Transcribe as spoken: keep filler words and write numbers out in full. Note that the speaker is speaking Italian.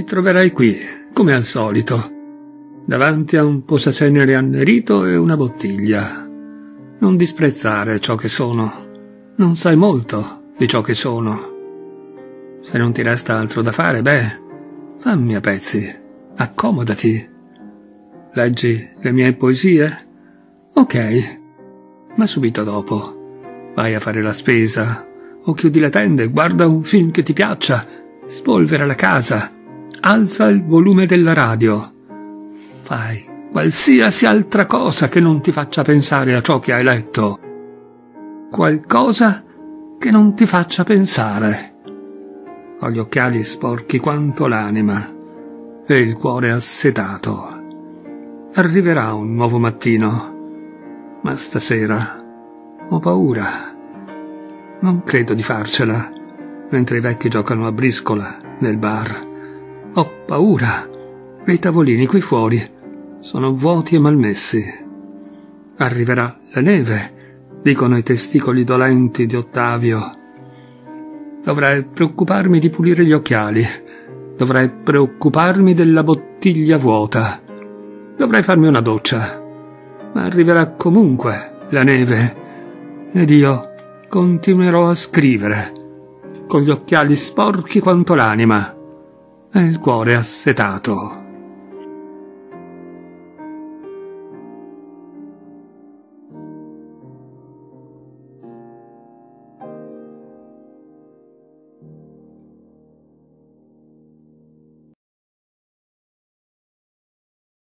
Mi troverai qui, come al solito, davanti a un posacenere annerito e una bottiglia. Non disprezzare ciò che sono. Non sai molto di ciò che sono. Se non ti resta altro da fare, beh, fammi a pezzi, accomodati. Leggi le mie poesie? Ok, ma subito dopo vai a fare la spesa, o chiudi le tende, guarda un film che ti piaccia, spolvera la casa, alza il volume della radio. Fai qualsiasi altra cosa che non ti faccia pensare a ciò che hai letto. Qualcosa che non ti faccia pensare. Ho gli occhiali sporchi quanto l'anima e il cuore assetato. Arriverà un nuovo mattino, ma stasera ho paura. Non credo di farcela, mentre i vecchi giocano a briscola nel bar. Ho paura. I tavolini qui fuori sono vuoti e malmessi. Arriverà la neve, dicono i testicoli dolenti di Ottavio. Dovrei preoccuparmi di pulire gli occhiali. Dovrei preoccuparmi della bottiglia vuota. Dovrei farmi una doccia. Ma arriverà comunque la neve. Ed io continuerò a scrivere, con gli occhiali sporchi quanto l'anima e il cuore assetato.